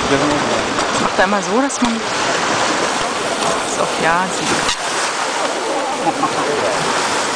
Macht er immer so, dass man es auf Ja sieht.